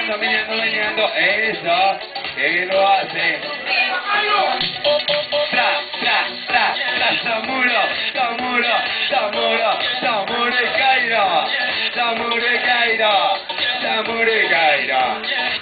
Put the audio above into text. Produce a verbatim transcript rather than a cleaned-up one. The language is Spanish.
meneando, meneando, meneando. Eso, que lo hace. Tra, tra, tra, tra, Samuro, Samuro, Samuro, Samuro y Cairo. Samuro y Cairo. Samuro y Cairo.